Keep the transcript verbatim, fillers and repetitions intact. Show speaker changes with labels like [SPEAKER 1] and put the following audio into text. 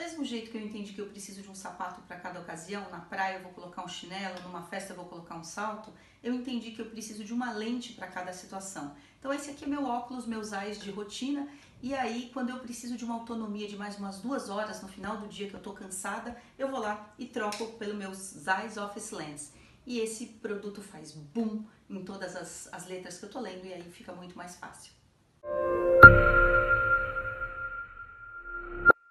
[SPEAKER 1] mesmo jeito que eu entendi que eu preciso de um sapato para cada ocasião, na praia eu vou colocar um chinelo, numa festa eu vou colocar um salto, eu entendi que eu preciso de uma lente para cada situação. Então esse aqui é meu óculos, meus eyes de rotina, e aí quando eu preciso de uma autonomia de mais umas duas horas no final do dia que eu estou cansada, eu vou lá e troco pelo meu Zeiss Office Lens. E esse produto faz boom em todas as, as letras que eu estou lendo e aí fica muito mais fácil.